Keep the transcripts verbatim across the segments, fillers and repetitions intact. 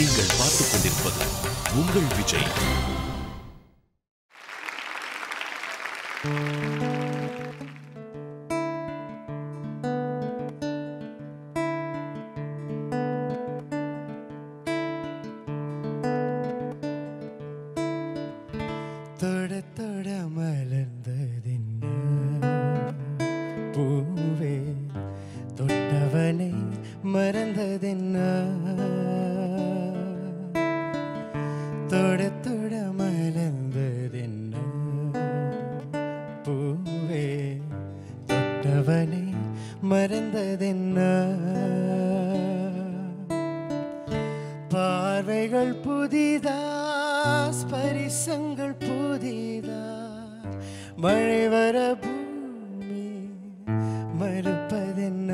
நீங்கள் பார்த்துக் கொண்டிருப்பது உங்கள் விஜய். தொட தொட மலர்ந்ததென்ன பூவே, தொட்டவனை மறந்ததென்ன. தொட தொட மலர்ந்ததென்ன பூவே, தொட்டவனை மறந்ததென்ன. பார்வைகள் புதிதா, ஸ்பரிசங்கள் புதிதா, மழை வர பூமி மறுப்பதென்ன.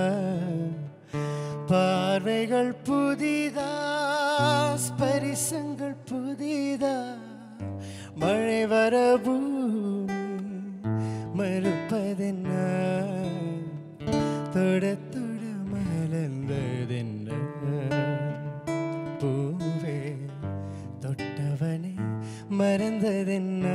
பார்வைகள் புதிதா, ஸ்பரிசங்கள் புதிதா, மழை வர பூமி மறுப்பதென்ன. தொட தொட மலர்ந்ததென்ன பூவே, தொட்டவனை மறந்ததென்ன.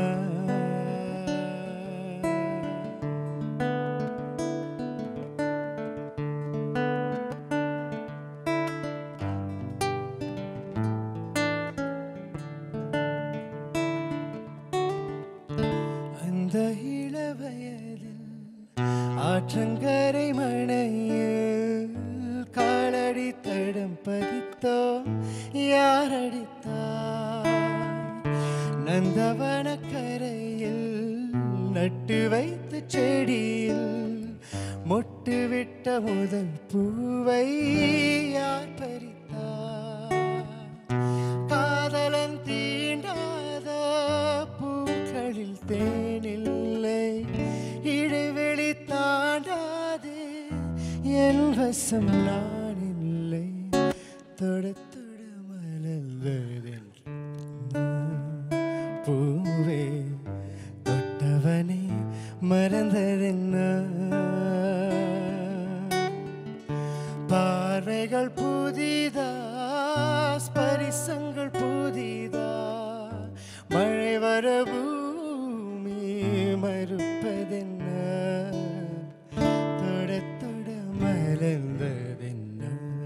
அந்த இளவயதில் ஆற்றங்கரை மணையில் காலடி தடம் பதித்தோ யாரடித்தார். நந்தவன கரையில் நட்டு வைத்த செடியில் மொட்டு விட்ட முதல் பூவை யார் பறித்தார். காதலன் தீண்டாத பூக்களில் தேனில்லை, இடைவெளி தாண்டாதே என் வசம் நான் இல்லை. தொட தொட மலர்ந்ததென்ன பூவே, தொட்டவனை மறந்ததென்ன. பார்வைகள் புதிதா, ஸ்பரிசங்கள் புதிதா, மழை வர பூமி மறுப்பதென்ன. தொட தொட மலர்ந்ததென்ன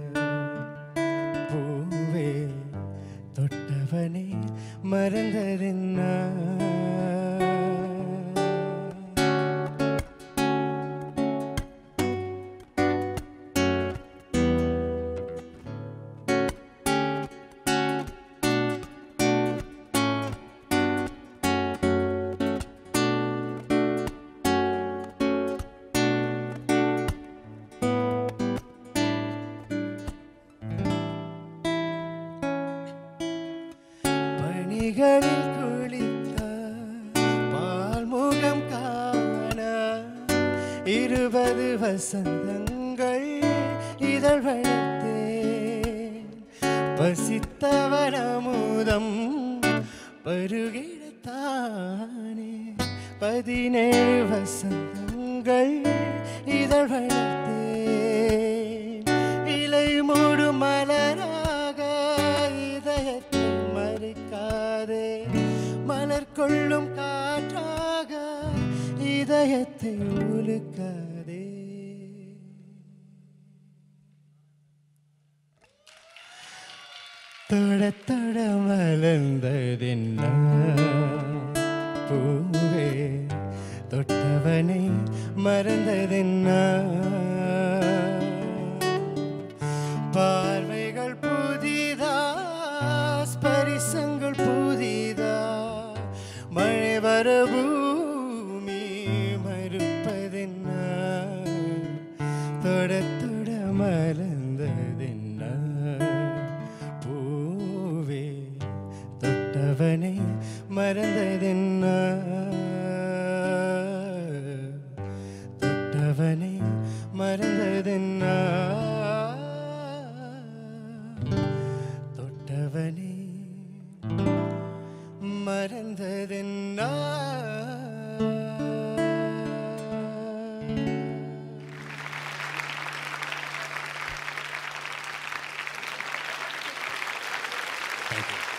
பூவே, தொட்டவனை மறந்ததென்ன. பணிகளில் குளித்த பால்முகம் காண இருபது வசந்தங்கள் இதழ் வளர்த்தேன். பசித்தவன் அமுதம் பருகிடத்தானே பதினேழு வசந்தங்கள் இதழ் வளர்த்தேன். இலை மூடு மலராக இதயத்தை மறைக்காதே, மலர் கொள்ளும் காற்றாக இதயத்தை உலுக்காதே. தொட தொட மலர்ந்ததென்ன பூவே, தொட்டவனை மறந்ததென்ன. பார்வைகள் புதிதா, ஸ்பரிசங்கள் புதிதா, மழை வர பூமி மறுப்பதென்ன. தொட தொட மலர்ந்ததென்ன பூவே, தொட்டவனை மறந்ததென்ன. தொட்டவனை மறந்ததென்ன. தொட்டவனை மறந்ததென்ன. தேங்க்யூ.